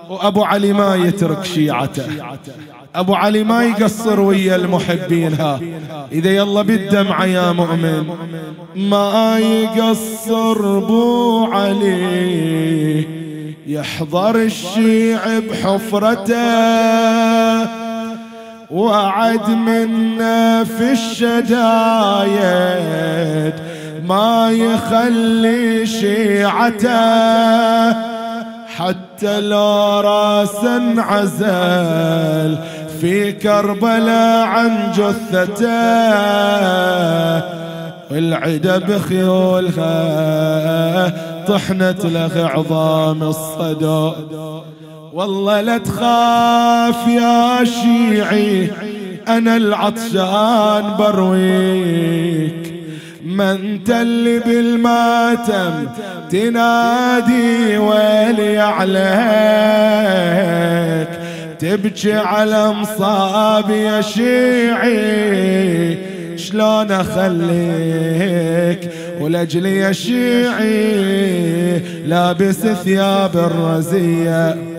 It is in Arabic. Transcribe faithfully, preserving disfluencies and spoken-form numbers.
وأبو علي ما يترك شيعته، أبو علي ما يقصر ويا المحبينها. إذا يلا بالدمعة يا مؤمن ما يقصر بو علي، يحضر الشيع بحفرته، وعد منا في الشدايد ما يخلي شيعته، حتى لو راسا عزل في كربلاء عن جثته، والعدا بخيولها طحنت له عظام الصدى. والله لا تخاف يا شيعي أنا العطشان برويك، ما انت اللي بالماتم تنادي ويلي عليك، تبكي على مصاب يا شيعي شلون اخليك، ولاجلي يا شيعي لابس ثياب الرزية.